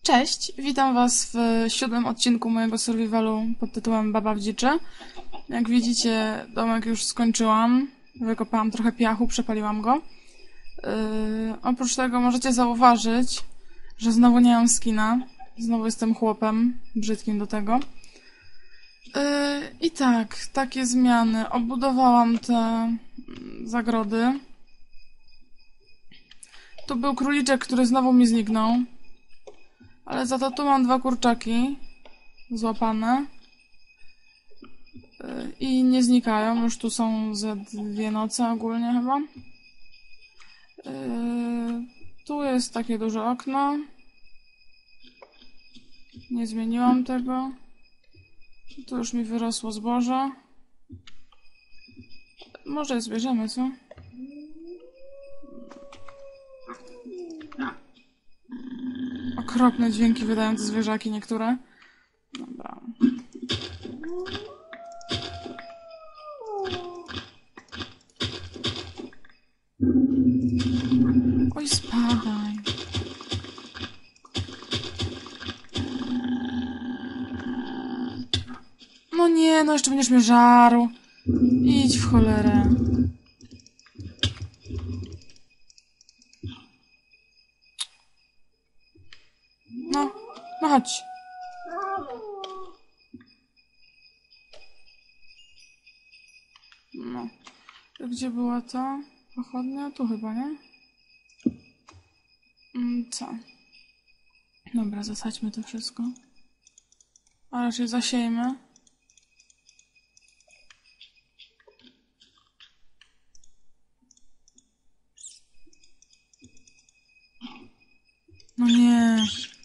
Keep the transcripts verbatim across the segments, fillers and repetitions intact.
Cześć, witam was w siódmym odcinku mojego survivalu pod tytułem Baba w dziczy. Jak widzicie, domek już skończyłam. Wykopałam trochę piachu, przepaliłam go. Yy, oprócz tego możecie zauważyć, że znowu nie mam skina. Znowu jestem chłopem, brzydkim do tego. Yy, I tak, takie zmiany. Obudowałam te zagrody. Tu był króliczek, który znowu mi zniknął. Ale za to tu mam dwa kurczaki złapane. Yy, I nie znikają. Już tu są ze dwie noce ogólnie chyba. Yy, tu jest takie duże okno. Nie zmieniłam tego. Tu już mi wyrosło zboże. Może je zbierzemy, co? Okropne dźwięki wydają te zwierzaki niektóre. Dobra. Oj, spadaj. No nie, no jeszcze będziesz mnie żarł. Idź w cholerę. No, no chodź. No. Gdzie była ta pochodnia? Tu chyba, nie? Mm, co? Dobra, zasadźmy to wszystko. A raczej zasiejmy. No nie.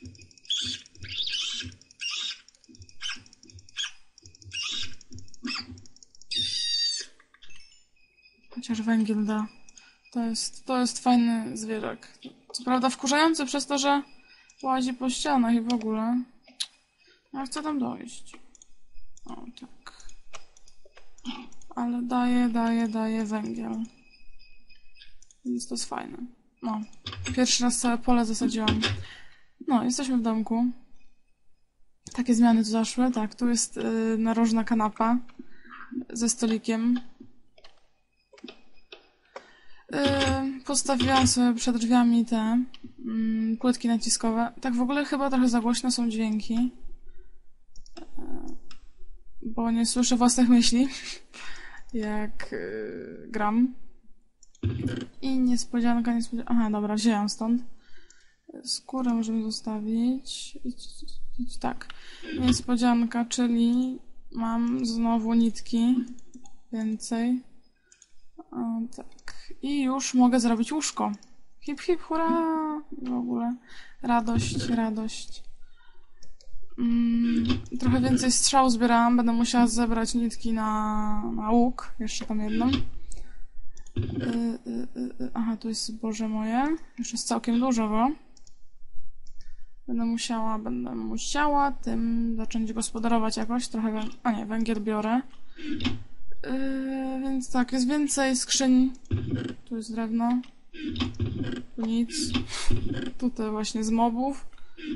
Chociaż węgiel da. To jest, to jest fajny zwierzak. Co prawda wkurzający przez to, że łazi po ścianach i w ogóle. Ja chcę tam dojść. O, tak. Ale daje, daje, daje węgiel. Więc to jest fajne. No. Pierwszy raz całe pole zasadziłam. No, jesteśmy w domku. Takie zmiany tu zaszły. Tak, tu jest yy, narożna kanapa ze stolikiem. Yy, postawiłam sobie przed drzwiami te yy, płytki naciskowe. Tak w ogóle chyba trochę za głośno są dźwięki. Yy, bo nie słyszę własnych myśli, jak yy, gram. I niespodzianka, niespodzianka... Aha, dobra, wzięłam stąd. Skórę możemy zostawić. Tak. Niespodzianka, czyli mam znowu nitki. Więcej. O, tak. I już mogę zrobić łóżko. Hip, hip, hurra! W ogóle. Radość, radość. Mm, trochę więcej strzał zbierałam. Będę musiała zebrać nitki na, na łuk. Jeszcze tam jedną. Yy, yy, yy. Aha, tu jest zboże moje. Już jest całkiem dużo go. Będę musiała, będę musiała tym zacząć gospodarować jakoś. Trochę, a nie, węgiel biorę. Yy, więc tak, jest więcej skrzyń. Tu jest drewno. Tu nic. Tutaj właśnie z mobów.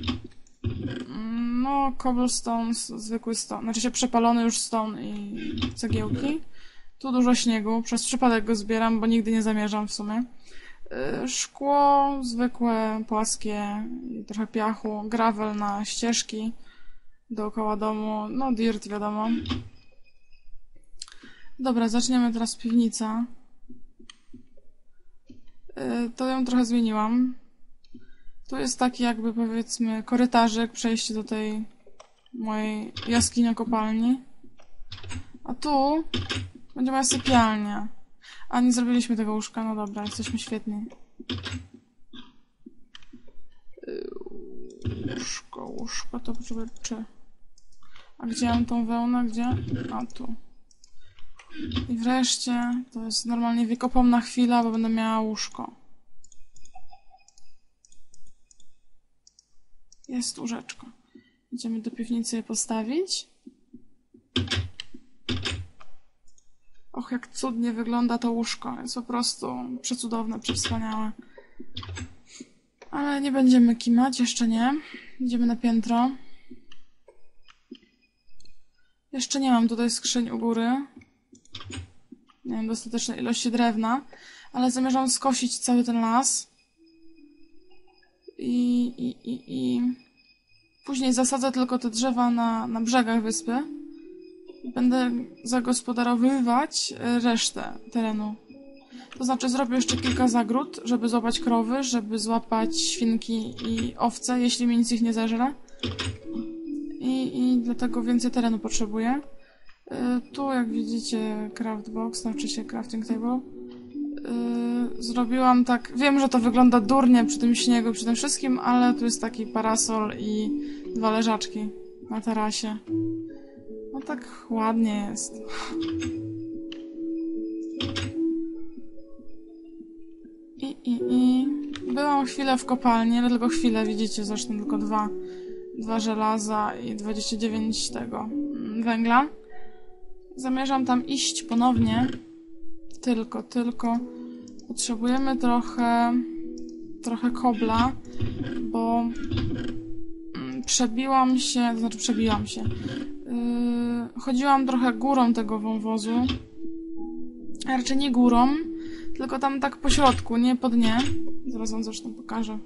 No, cobblestone, zwykły stone. Znaczy się przepalony już stone i cegiełki. Tu dużo śniegu. Przez przypadek go zbieram, bo nigdy nie zamierzam w sumie. Yy, szkło zwykłe, płaskie, i trochę piachu, gravel na ścieżki dookoła domu. No, dirt wiadomo. Dobra, zaczniemy teraz piwnica. Yy, to ją trochę zmieniłam. Tu jest taki jakby powiedzmy korytarzyk, przejście do tej mojej jaskini-kopalni. A tu będzie moja sypialnia. A nie zrobiliśmy tego łóżka, no dobra, jesteśmy świetni. Yy, łóżko, łóżko, to czy... A gdzie mam tą wełnę? Gdzie? A tu. I wreszcie, to jest normalnie wiekopomna chwila, bo będę miała łóżko. Jest łóżeczko. Idziemy do piwnicy je postawić. Och, jak cudnie wygląda to łóżko. Jest po prostu przecudowne, przewspaniałe. Ale nie będziemy kimać, jeszcze nie. Idziemy na piętro. Jeszcze nie mam tutaj skrzyń u góry. Nie mam dostatecznej ilości drewna, ale zamierzam skosić cały ten las. I, i, i, i... później zasadzę tylko te drzewa na, na brzegach wyspy. Będę zagospodarowywać resztę terenu. To znaczy zrobię jeszcze kilka zagród, żeby złapać krowy, żeby złapać świnki i owce, jeśli mi nic ich nie zeżre. I, i dlatego więcej terenu potrzebuję. Yy, tu, jak widzicie, craftbox, znaczy się crafting table. Yy, zrobiłam tak... Wiem, że to wygląda durnie przy tym śniegu, przy tym wszystkim, ale tu jest taki parasol i dwa leżaczki na tarasie. No tak ładnie jest. I, i, i... Byłam chwilę w kopalni, ale tylko chwilę, widzicie, zresztą tylko dwa, dwa żelaza i dwadzieścia dziewięć tego węgla. Zamierzam tam iść ponownie. Tylko, tylko potrzebujemy trochę trochę kobla, bo przebiłam się, to znaczy przebiłam się. Yy, chodziłam trochę górą tego wąwozu. A raczej nie górą, tylko tam tak po środku, nie po dnie. Zaraz wam zresztą pokażę.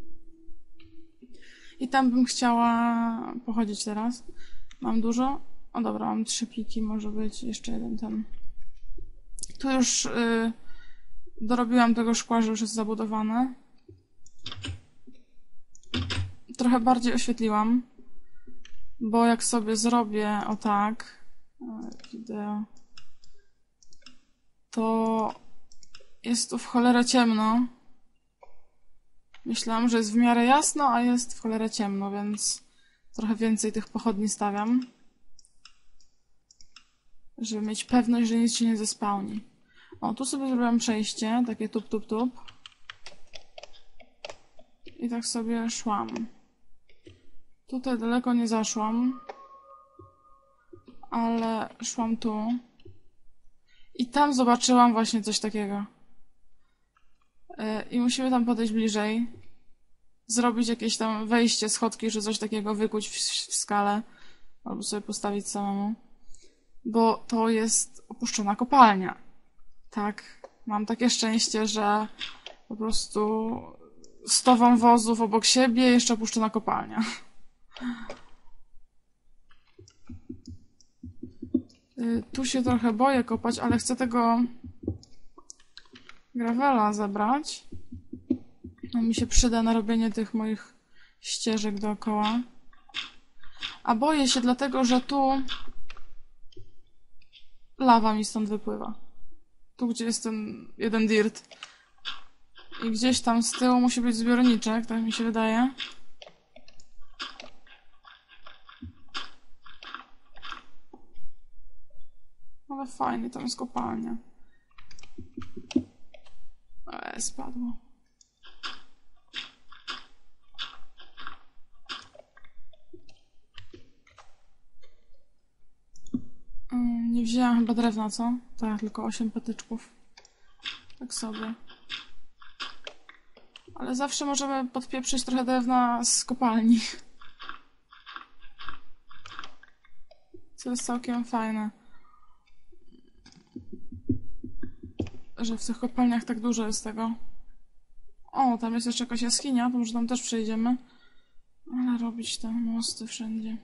I tam bym chciała pochodzić teraz. Mam dużo. O dobra, mam trzy pliki, może być jeszcze jeden ten. Tu już yy, dorobiłam tego szkła, że już jest zabudowane. Trochę bardziej oświetliłam, bo jak sobie zrobię o tak wideo, to jest tu w cholerę ciemno. Myślałam, że jest w miarę jasno, a jest w cholerę ciemno, więc trochę więcej tych pochodni stawiam, żeby mieć pewność, że nic się nie zespałni. O, tu sobie zrobiłam przejście, takie tup, tup, tup. I tak sobie szłam. Tutaj daleko nie zaszłam, ale szłam tu. I tam zobaczyłam właśnie coś takiego. I musimy tam podejść bliżej. Zrobić jakieś tam wejście, schodki, czy coś takiego, wykuć w, w skale. Albo sobie postawić samemu. Bo to jest opuszczona kopalnia. Tak, mam takie szczęście, że po prostu sto wąwozów obok siebie, jeszcze opuszczona kopalnia. Tu się trochę boję kopać, ale chcę tego gravela zebrać. On mi się przyda na robienie tych moich ścieżek dookoła. A boję się dlatego, że tu lawa mi stąd wypływa. Tu, gdzie jest ten jeden dirt. I gdzieś tam z tyłu musi być zbiorniczek, tak mi się wydaje. Ale fajnie, tam jest kopalnia. Eee, spadło. Mm, nie wzięłam chyba drewna, co? Tak, tylko osiem patyczków. Tak sobie. Ale zawsze możemy podpieprzyć trochę drewna z kopalni. Co jest całkiem fajne. Że w tych kopalniach tak dużo jest tego. O, tam jest jeszcze jakaś jaskinia, to może tam też przejdziemy. Ale robić te mosty wszędzie.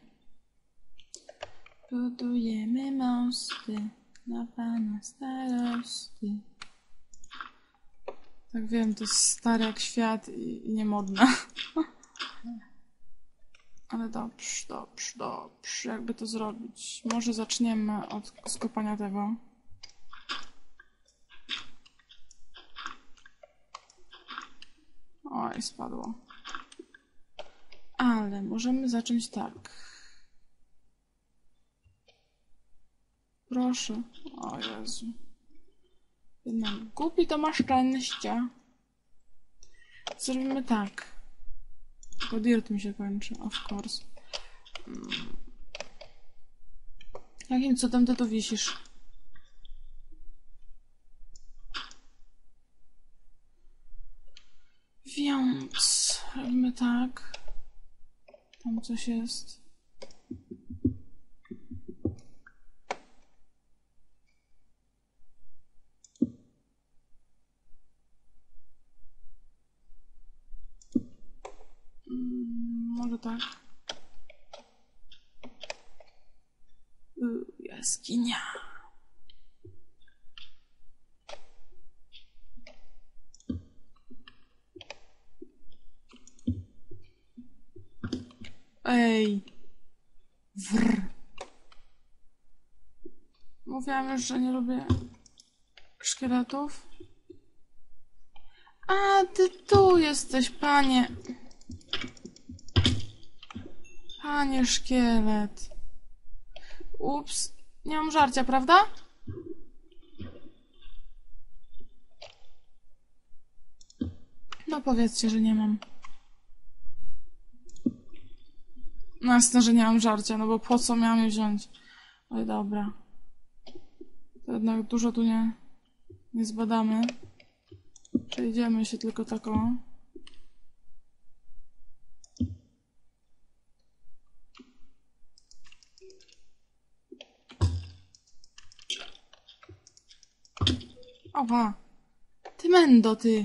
Budujemy mosty na pana starosty. Tak wiem, to jest stare jak świat i, i niemodne. Ale dobrze, dobrze, dobrze. Jakby to zrobić? Może zaczniemy od skopania tego. Oj, spadło. Ale możemy zacząć tak. Proszę. O Jezu. Jednak głupi to ma szczęście. Zrobimy tak. Tylko dirt mi się kończy, of course. Hmm. Jakim cudem ty tu wisisz? Więc... Tam coś jest. Mm, może tak. Yy, jaskinia. Ej. Wrr. Mówiłam już, że nie lubię szkieletów. A, ty tu jesteś, panie. Panie szkielet. Ups. Nie mam żarcia, prawda? No powiedzcie, że nie mam. No jasne, że nie mam żarcia, no bo po co miałam je wziąć? Oj, dobra. To jednak dużo tu nie, nie zbadamy. Przejdziemy się tylko taką. Owa! Ty mendo, ty!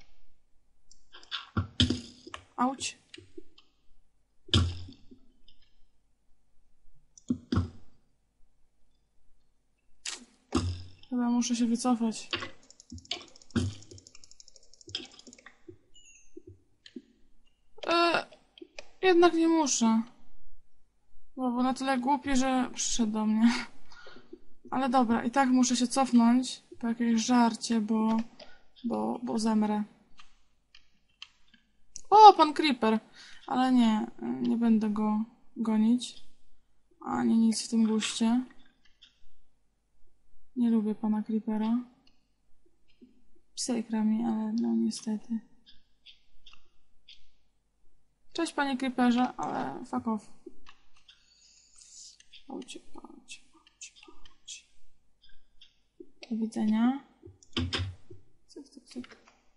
Auć! Chyba muszę się wycofać. Eee, jednak nie muszę. Bo był na tyle głupi, że przyszedł do mnie. Ale dobra, i tak muszę się cofnąć po jakieś żarcie, bo... Bo, bo zemrę. O, pan Creeper! Ale nie, nie będę go gonić. Ani nic w tym guście. Nie lubię pana Creepera. Przykra mi, ale no niestety. Cześć panie Creeperze, ale fuck off. Paucie, paucie, paucie, paucie. Do widzenia. Cyk, cyk, cyk.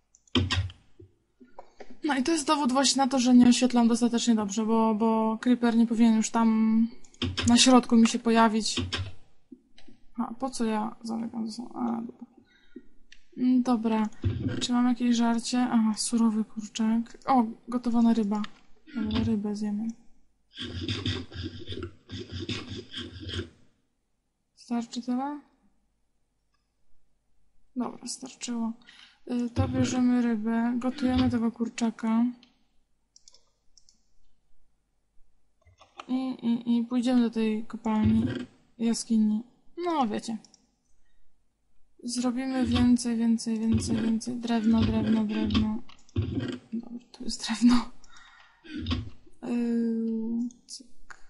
No i to jest dowód właśnie na to, że nie oświetlam dostatecznie dobrze, bo, bo Creeper nie powinien już tam na środku mi się pojawić. A po co ja zamykam to są? A, dobra. Dobra. Czy mam jakieś żarcie? Aha, surowy kurczak. O, gotowana ryba. Dobra, rybę zjemy. Starczy tyle? Dobra, starczyło. To bierzemy rybę, gotujemy tego kurczaka. I, i, i pójdziemy do tej kopalni, jaskini. No, wiecie. Zrobimy więcej, więcej, więcej, więcej. Drewno, drewno, drewno. Dobra, tu jest drewno. Yy, cyk.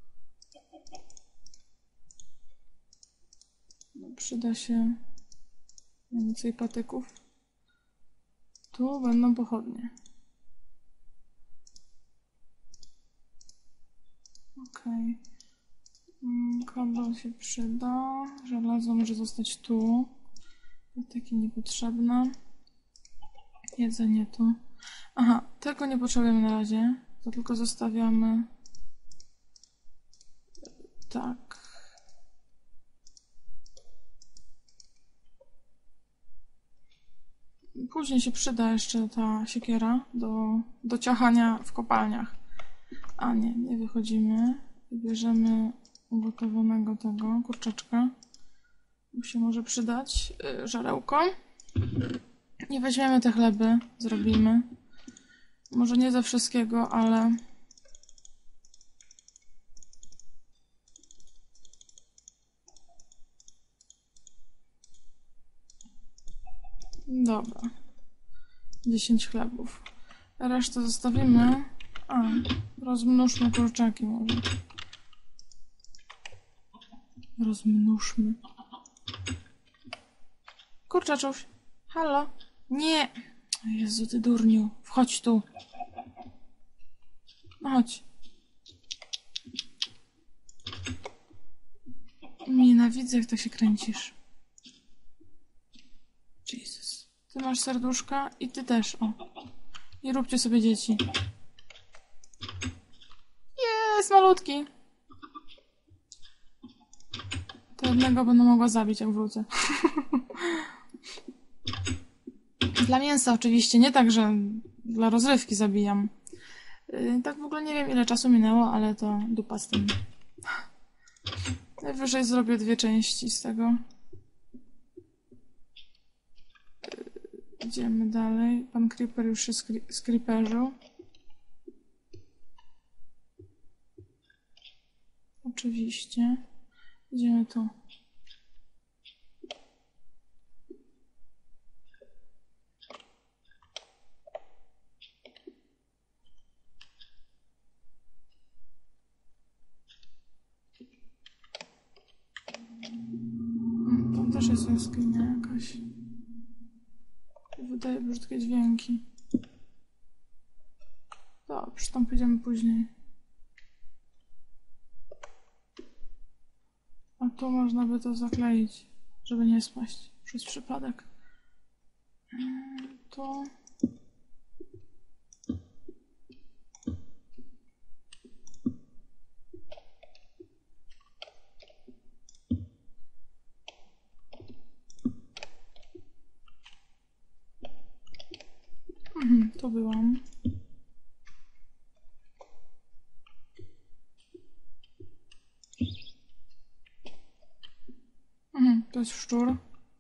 No, przyda się więcej patyków. Tu będą pochodnie. Okej. Okay. Kabel się przyda. Żelazo może zostać tu. Patyki niepotrzebne. Jedzenie tu. Aha, tego nie potrzebujemy na razie. To tylko zostawiamy. Tak. Później się przyda jeszcze ta siekiera do, do ciachania w kopalniach. A nie, nie wychodzimy. Bierzemy ugotowanego tego kurczaczka. Mu się może przydać yy, żarełko. I weźmiemy te chleby, zrobimy. Może nie ze wszystkiego, ale... Dobra. dziesięć chlebów. Resztę zostawimy. A, rozmnóżmy kurczaki może. Rozmnóżmy. Kurczaczuś. Halo? Nie! Jezu, ty durniu. Wchodź tu. No chodź. Nienawidzę, jak tak się kręcisz. Jezus. Ty masz serduszka i ty też, o. I róbcie sobie dzieci. jest malutki. To jednego będę mogła zabić, jak wrócę. Dla mięsa oczywiście, nie tak, że dla rozrywki zabijam. Yy, tak w ogóle nie wiem, ile czasu minęło, ale to dupa z tym. Najwyżej zrobię dwie części z tego. Yy, idziemy dalej. Pan Creeper już się skri skriperzył. Oczywiście. Idziemy tu. Tam też jest jaskinia jakaś. Wydaje brzydkie dźwięki. Dobrze, tam pójdziemy później. A tu można by to zakleić, żeby nie spaść przez przypadek. Tu. Mhm, tu byłam. Mhm, to jest szczur.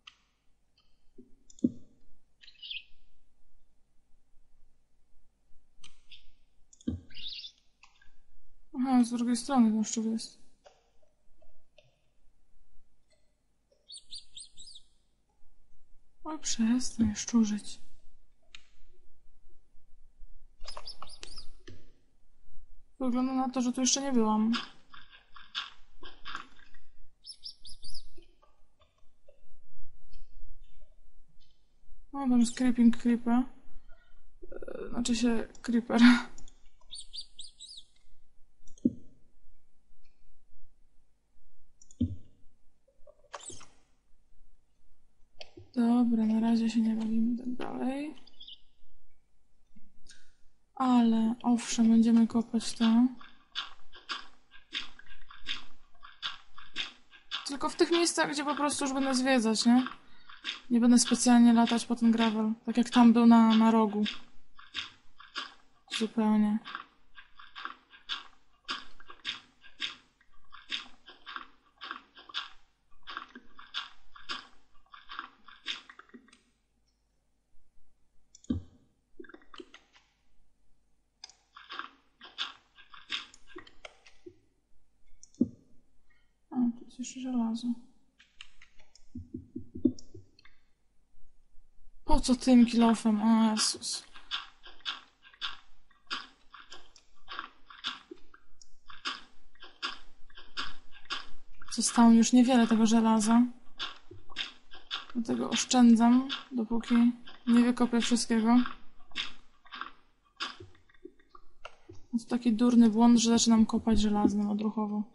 Aha, z drugiej strony ten szczur jest. Oj, przestań szczurzyć. Wygląda na to, że tu jeszcze nie byłam. No, tam jest creeping creeper. Znaczy się creeper. Dobra, na razie się nie bawimy tak dalej. Ale owszem, będziemy kopać to. Tylko w tych miejscach, gdzie po prostu już będę zwiedzać, nie? Nie będę specjalnie latać po ten gravel. Tak jak tam był na, na rogu. Zupełnie. A, tu jest jeszcze żelazo. Po co tym kilofem? O Jezus. Zostało mi już niewiele tego żelaza. Dlatego oszczędzam, dopóki nie wykopię wszystkiego. To taki durny błąd, że zaczynam kopać żelaznym odruchowo.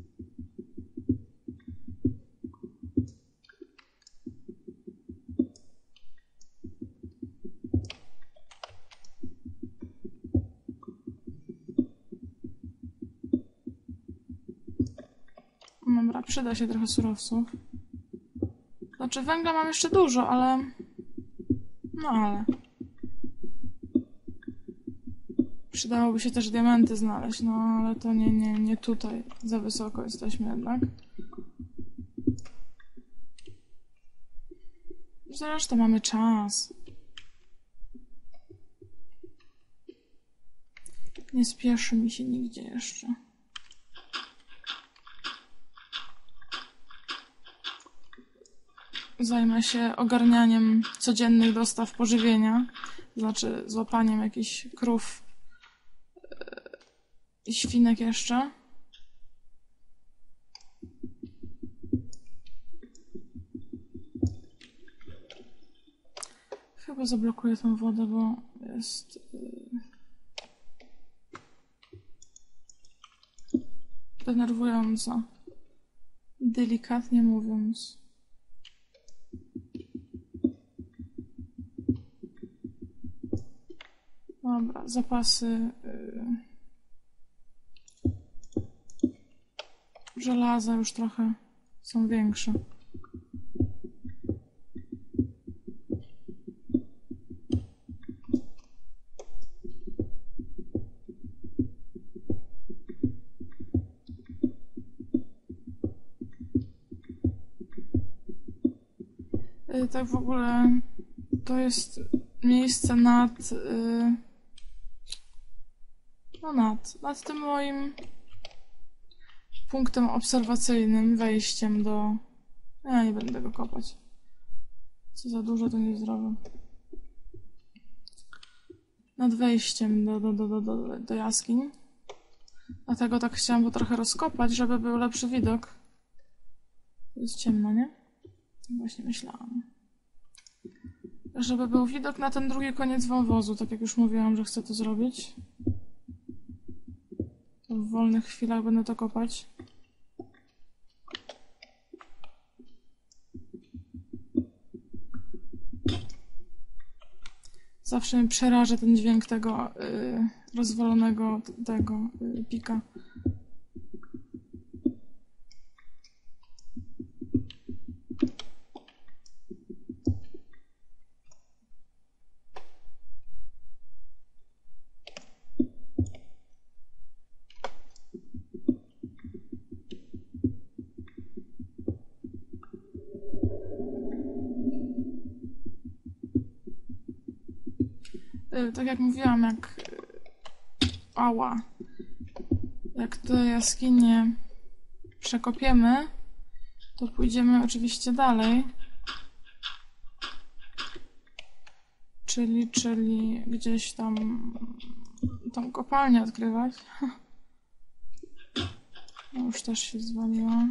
Dobra, przyda się trochę surowców. Znaczy węgla mam jeszcze dużo, ale... No ale... Przydałoby się też diamenty znaleźć, no ale to nie, nie, nie tutaj. Za wysoko jesteśmy jednak. Zresztą mamy czas. Nie spieszy mi się nigdzie jeszcze. Zajmę się ogarnianiem codziennych dostaw pożywienia. Znaczy złapaniem jakichś krów i świnek jeszcze. Chyba zablokuję tą wodę, bo jest... denerwująca. Delikatnie mówiąc. Dobra, zapasy... Yy... żelaza już trochę są większe. Yy, tak w ogóle to jest miejsce nad... Yy, no nad, nad tym moim punktem obserwacyjnym, wejściem do... Ja nie będę go kopać. Co za dużo, to nie zrobię. Nad wejściem do, do, do, do, do, do jaskiń. Dlatego tak chciałam go trochę rozkopać, żeby był lepszy widok. Jest ciemno, nie? Właśnie myślałam. Żeby był widok na ten drugi koniec wąwozu, tak jak już mówiłam, że chcę to zrobić. To w wolnych chwilach będę to kopać. Zawsze mnie przeraża ten dźwięk tego yy, rozwalonego tego yy, pika. Tak jak mówiłam, jak... Ała. Jak te jaskinie przekopiemy, to pójdziemy oczywiście dalej. Czyli, czyli gdzieś tam tą kopalnię odkrywać. No już też się zwaliła.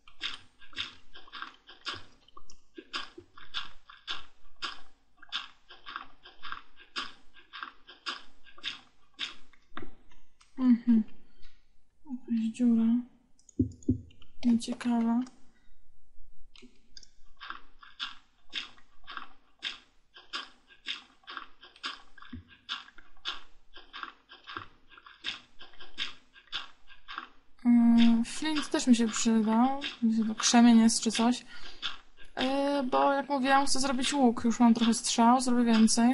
Mhm. Jakaś dziura. Nieciekawa. Yy, flint też mi się przydał. Krzemień czy coś. Yy, bo jak mówiłam, chcę zrobić łuk. Już mam trochę strzał, zrobię więcej.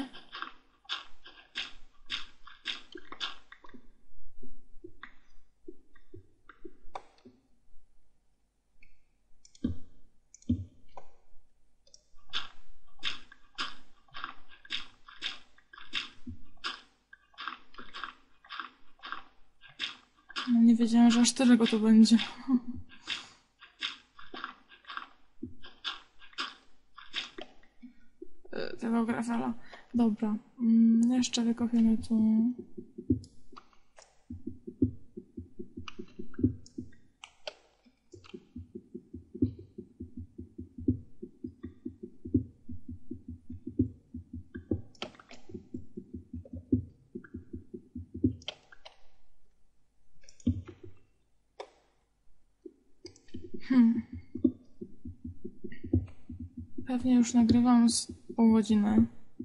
No nie wiedziałam, że aż tyle go to będzie. Tego grafela. Dobra. Mm, jeszcze wykopiemy tu. Hmm. Pewnie już nagrywam z pół godziny.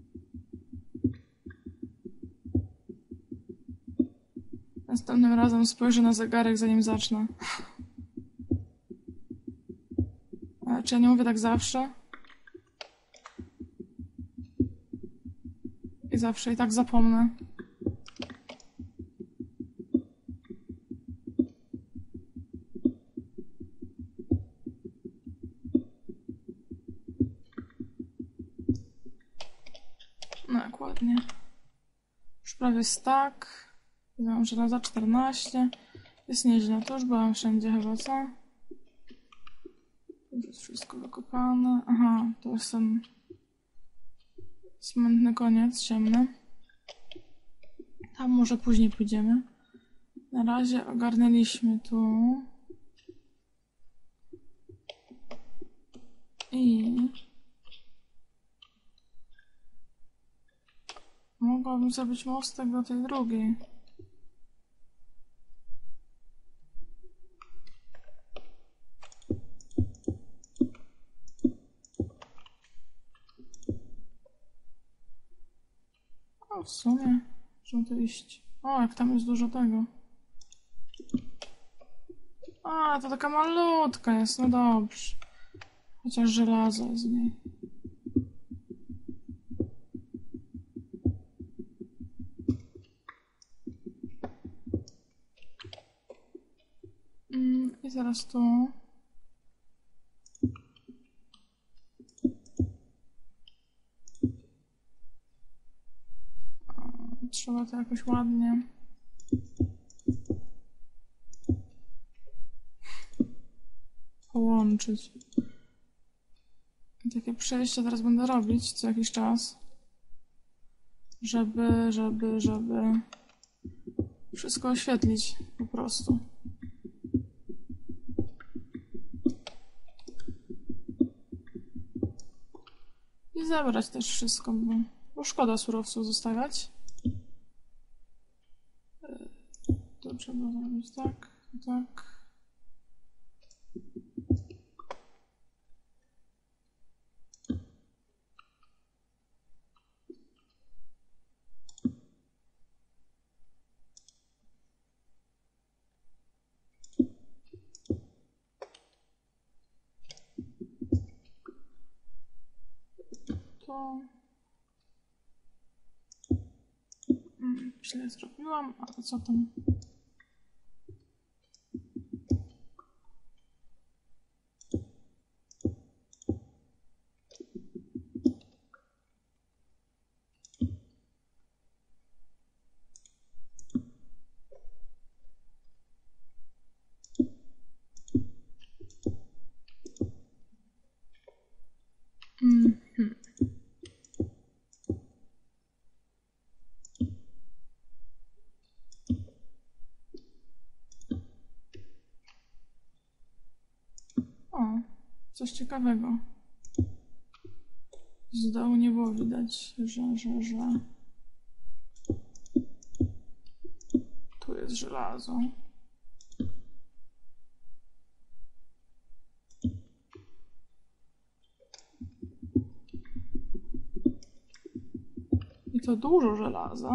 Następnym razem spojrzę na zegarek, zanim zacznę. A czy ja nie mówię tak zawsze? I zawsze i tak zapomnę. No jak ładnie. Już prawie stack. Mam żelaza czternaście. Jest nieźle. To już byłam wszędzie chyba, co? To jest wszystko wykopane. Aha, to jest ten smętny koniec, ciemny. Tam może później pójdziemy. Na razie ogarnęliśmy tu. I... mogłabym zrobić mostek do tej drugiej. O, w sumie. Muszę tu iść. O, jak tam jest dużo tego. O, A, to taka malutka jest, no dobrze. Chociaż żelazo jest w niej. Mm, I zaraz tu. Trzeba to jakoś ładnie. Połączyć. I takie przejście teraz będę robić co jakiś czas. Żeby, żeby, żeby wszystko oświetlić po prostu. I zabrać też wszystko, bo, bo szkoda surowców zostawiać. To trzeba zrobić tak, tak. To... Mm, źle zrobiłam, ale co tam? Mhm. O, coś ciekawego. Z dołu nie było widać, że, że, że... Tu jest żelazo. I to dużo żelaza.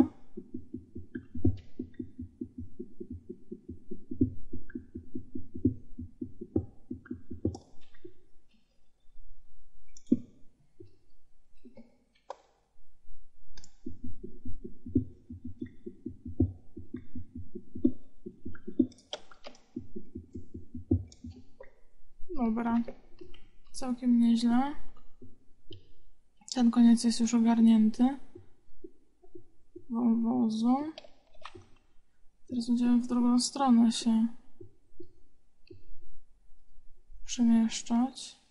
Dobra. Całkiem nieźle. Ten koniec jest już ogarnięty. Wąwozu. Teraz będziemy w drugą stronę się przemieszczać.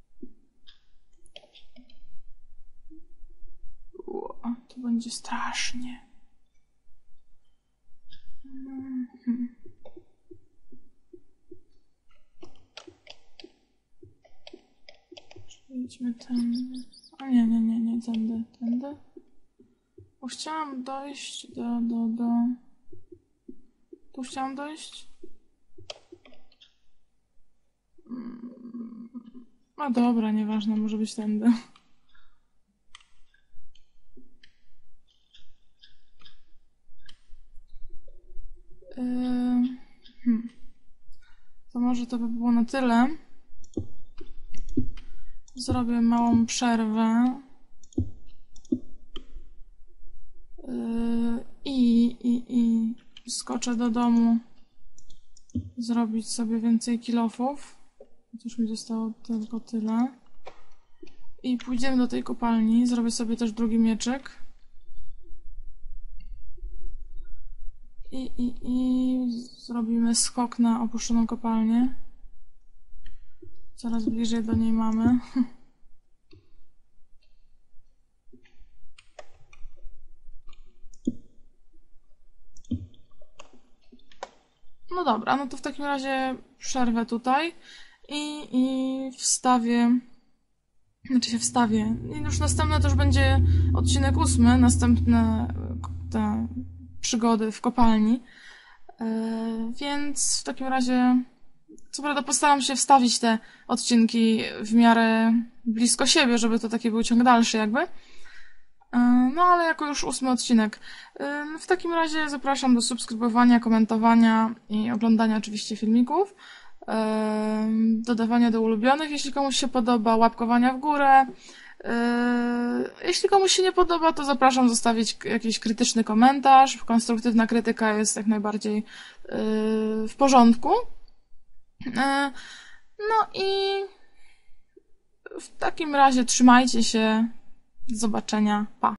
O, to będzie strasznie. Mhm. Idźmy tędy. A nie, nie, nie, nie, tędy, tędy. Bo chciałam dojść do, do, do... Tu chciałam dojść? A dobra, nieważne, może być tędy. Yy... Hmm. To może to by było na tyle. Zrobię małą przerwę. Yy, I, i, i skoczę do domu zrobić sobie więcej kilofów. Chociaż mi zostało tylko tyle. I pójdziemy do tej kopalni. Zrobię sobie też drugi mieczyk. I, i, i zrobimy skok na opuszczoną kopalnię. Coraz bliżej do niej mamy. No dobra, no to w takim razie przerwę tutaj i, i wstawię, znaczy się wstawię. I już następne to już będzie odcinek ósmy, następne te przygody w kopalni. Yy, więc w takim razie, co prawda postaram się wstawić te odcinki w miarę blisko siebie, żeby to taki był ciąg dalszy jakby. No ale jako już ósmy odcinek. W takim razie zapraszam do subskrybowania, komentowania i oglądania oczywiście filmików. dodawania do ulubionych, jeśli komuś się podoba, łapkowania w górę. Jeśli komuś się nie podoba, to zapraszam zostawić jakiś krytyczny komentarz. Konstruktywna krytyka jest jak najbardziej w porządku. No i w takim razie trzymajcie się. Do zobaczenia. Pa.